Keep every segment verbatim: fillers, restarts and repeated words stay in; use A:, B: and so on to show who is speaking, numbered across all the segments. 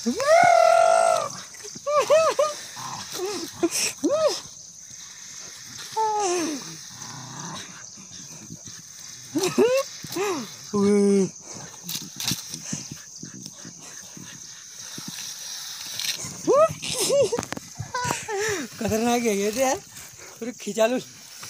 A: खतरनाक है ये तो यार, पूरे खिंचा लो।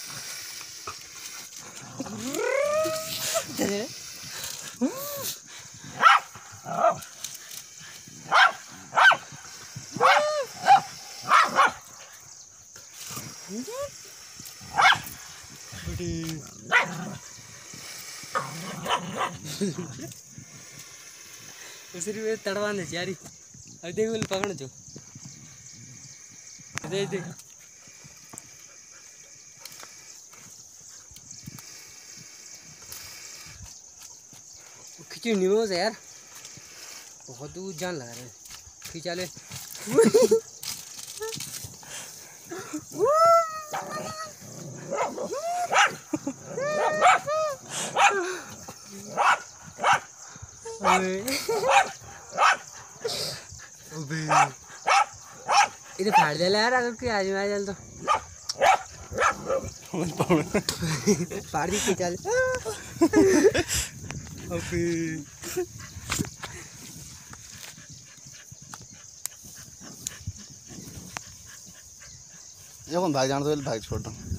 A: उसरी तड़वा दे यारी। अब देख बोल पकड़ जो दे दे खिंची निमो से यार, बहुत दूर जान लगा रहे खिंचा ले। इधर फाड़ दे यार, अगर कोई आज में आ जाए तो फाड़ दी खिंचा ले। अबे
B: ये कौन भाग जान तो भाग छोड़ दो।